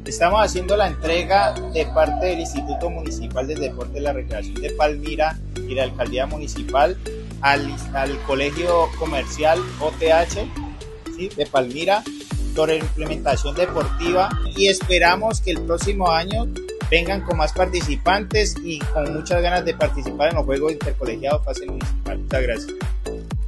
Estamos haciendo la entrega de parte del Instituto Municipal del Deporte y la Recreación de Palmira y la Alcaldía Municipal al Colegio Comercial OTH, ¿sí?, de Palmira, sobre implementación deportiva, y esperamos que el próximo año vengan con más participantes y con muchas ganas de participar en los Juegos Intercolegiados Fase Municipal. Muchas gracias.